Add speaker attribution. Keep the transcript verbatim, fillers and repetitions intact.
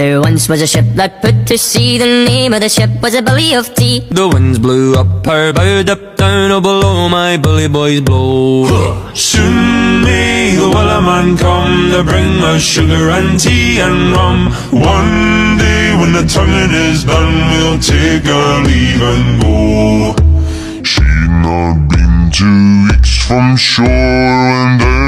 Speaker 1: There once was a ship that put to sea. The name of the ship was a Billy of Tea.
Speaker 2: The winds blew up her bow, up down, oh below my bully boys blow.
Speaker 3: Soon may the Wellerman come to bring us sugar and tea and rum. One day when the tonguing is done, we'll take our leave and go.
Speaker 4: She'd not been two weeks from shore when there